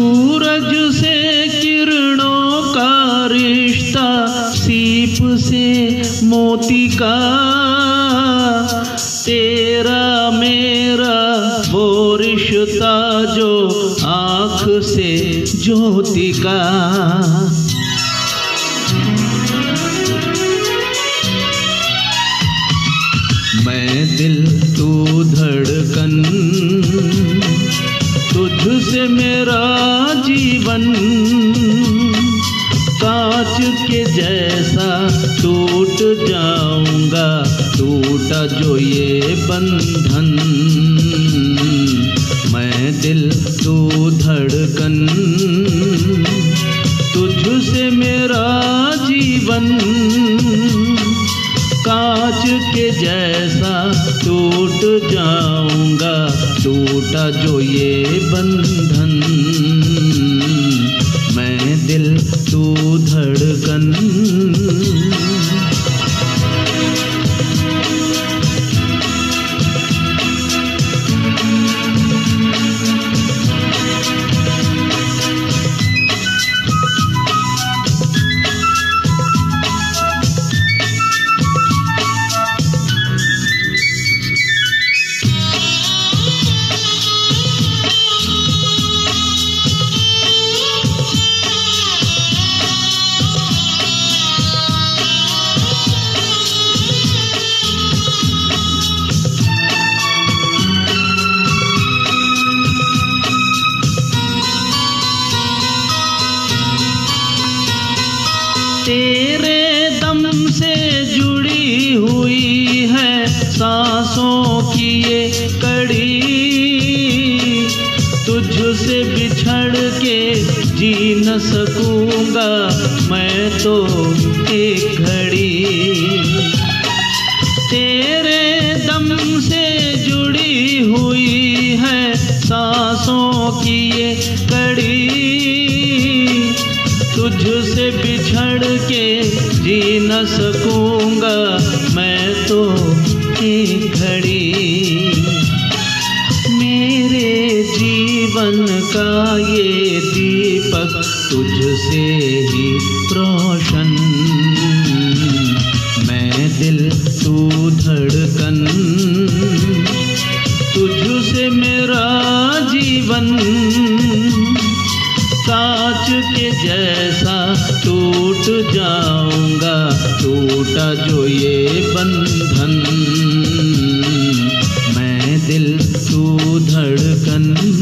सूरज से किरणों का रिश्ता, सीप से मोती का, तेरा मेरा वो रिश्ता जो आँख से ज्योति का। मैं दिल तू धड़कन, तुझसे मेरा जीवन, कांच के जैसा टूट जाऊंगा, टूटा जो ये बंधन। मैं दिल तू धड़कन, तुझसे मेरा जीवन, कांच के जैसा टूट जाऊंगा, टूटा जो ये बंधन। मैं दिल तू धड़कन। तेरे दम से जुड़ी हुई है सांसों की ये कड़ी, तुझसे बिछड़ के जी न सकूंगा मैं तो एक घड़ी। तेरे दम से जुड़ी हुई है सांसों की ये कड़ी, तुझसे बिछड़ के जी न सकूंगा मैं तो एक घड़ी। मेरे जीवन का ये दीपक तुझसे ही रोशन, मैं दिल तू धड़कन, तुझसे मेरा जीवन, कांच के जैसा टूट जाऊंगा, टूटा जो ये बंधन। मैं दिल तू धड़कन।